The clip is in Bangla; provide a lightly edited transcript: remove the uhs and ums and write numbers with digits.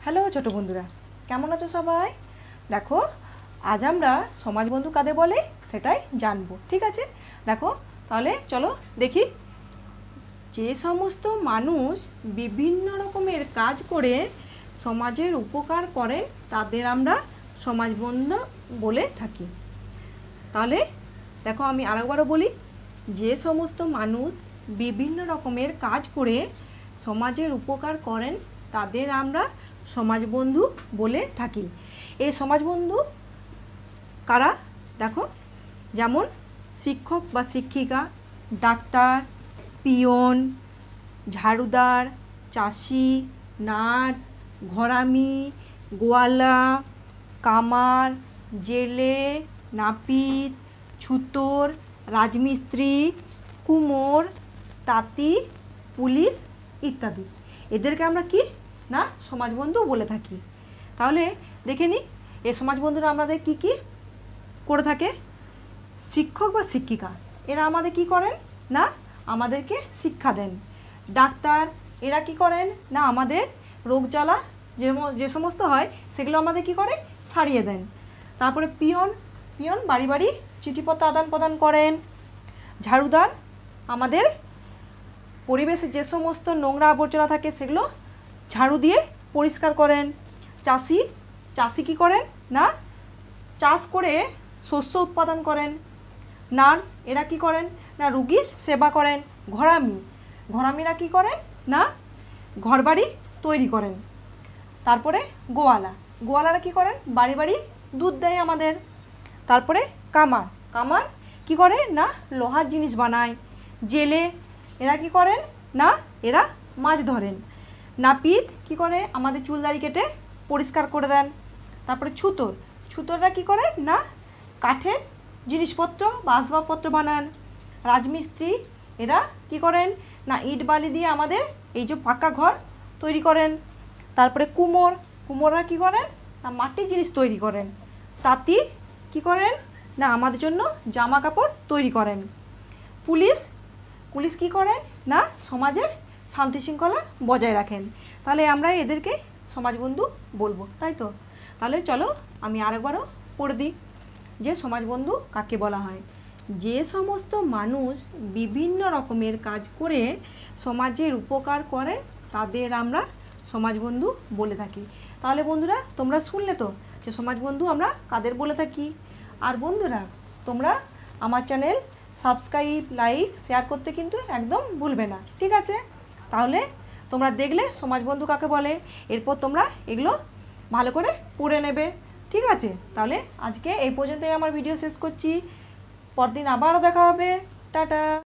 হ্যালো ছোট বন্ধুরা, কেমন আছো সবাই? দেখো, আজ আমরা সমাজবন্ধু কাদের বলে সেটাই জানবো। ঠিক আছে, দেখো তাহলে চলো দেখি। যে সমস্ত মানুষ বিভিন্ন রকমের কাজ করে সমাজের উপকার করেন তাদের আমরা সমাজবন্ধু বলে থাকি। তাহলে দেখো, আমি আরেকবারও বলি, যে সমস্ত মানুষ বিভিন্ন রকমের কাজ করে সমাজের উপকার করেন তাদের আমরা সমাজবন্ধু বলে থাকি। এই সমাজবন্ধু কারা? দেখো, যেমন শিক্ষক বা শিক্ষিকা, ডাক্তার, পিয়ন, ঝাড়ুদার, চাষি, নার্স, ঘরামি, গোয়ালা, কামার, জেলে, নাপিত, ছুতোর, রাজমিস্ত্রি, কুমোর, তাঁতি, পুলিশ ইত্যাদি। এদেরকে আমরা কি না সমাজবন্ধু বলে থাকি। তাহলে দেখে নিই, এই সমাজবন্ধুরা আমাদের কি কি করে থাকে। শিক্ষক বা শিক্ষিকা, এরা আমাদের কি করেন না আমাদেরকে শিক্ষা দেন। ডাক্তার, এরা কি করেন না আমাদের রোগ জ্বালা যে সমস্ত হয় সেগুলো আমাদের কি করে সারিয়ে দেন। তারপরে পিয়ন বাড়ি বাড়ি চিঠিপত্র আদান প্রদান করেন। ঝাড়ুদার আমাদের পরিবেশে যে সমস্ত নোংরা আবর্জনা থাকে সেগুলো ঝাড়ু দিয়ে পরিষ্কার করেন। চাষি কি করেন না চাষ করে শস্য উৎপাদন করেন। নার্স, এরা কি করেন না রুগীর সেবা করেন। ঘরামিরা কি করেন না ঘরবাড়ি তৈরি করেন। তারপরে গোয়ালারা কি করেন বাড়ি বাড়ি দুধ দেয় আমাদের। তারপরে কামার কি করে না লোহার জিনিস বানায়। জেলে, এরা কি করেন না এরা মাছ ধরেন। নাপিত কি করে আমাদের চুল দাড়ি কেটে পরিষ্কার করে দেন। তারপরে ছুতোররা কি করেন না কাঠের জিনিসপত্র বা আসবাবপত্র বানান। রাজমিস্ত্রি, এরা কি করেন না ইট বালি দিয়ে আমাদের এই যে পাকা ঘর তৈরি করেন। তারপরে কুমোররা কি করেন না মাটির জিনিস তৈরি করেন। তাঁতি কি করেন না আমাদের জন্য জামা কাপড় তৈরি করেন। পুলিশ কি করেন না সমাজের শান্তি শৃঙ্খলা বজায় রাখেন। তাহলে আমরা এদেরকে সমাজবন্ধু বলবো, তাই তো? তাহলে চলো আমি আরেকবারও পড়ে দিই যে সমাজবন্ধু কাকে বলা হয়। যে সমস্ত মানুষ বিভিন্ন রকমের কাজ করে সমাজের উপকার করে তাদের আমরা সমাজবন্ধু বলে থাকি। তাহলে বন্ধুরা, তোমরা শুনলে তো যে সমাজবন্ধু আমরা কাদের বলে থাকি। আর বন্ধুরা, তোমরা আমার চ্যানেল সাবস্ক্রাইব, লাইক, শেয়ার করতে কিন্তু একদম ভুলবে না, ঠিক আছে? তাহলে তোমরা দেখলে সমাজবন্ধু কাকে বলে, এরপর তোমরা এগুলো ভালো করে পড়ে নেবে, ঠিক আছে? তাহলে আজকে এই পর্যন্তই আমার ভিডিও শেষ করছি। পরদিন আবারও দেখা হবে। টাটা।